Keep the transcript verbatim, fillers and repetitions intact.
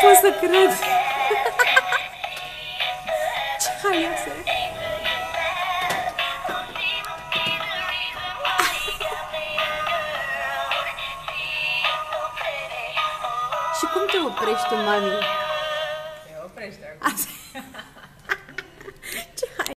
pot să cred. Ce haioasă e. Și cum te oprești tu, mami?